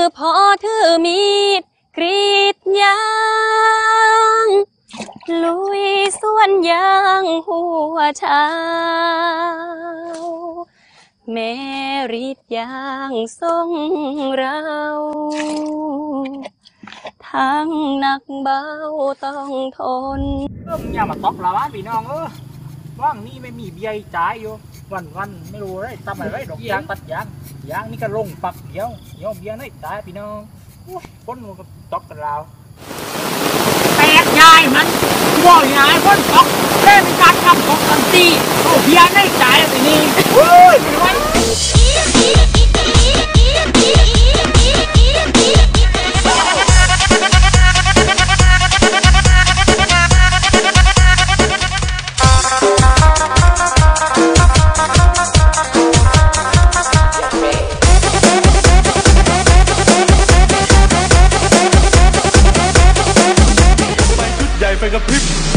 พอถือมีดกรีดยางลุยสวนยางหัวเช้าแม่รีดยางทรงเราทั้งหนักเบาต้องทนอย่ามาตอกละวะพี่น้องว่างนี่ไม่มีเบียร์จ่ายอยู่วันไม่รู้ได้ทำอะไรดอกยางตัดยางนี่ก็ลงปักเดียวเบียร์ได้จ่ายพี่น้องคนมันก็ตอกกันเราแตกยายมันบ่อยายคนตอกเล่นการทำของกันตีเบียร์ได้จ่ายไปนี่ไม่ไหวไฟกระพริบ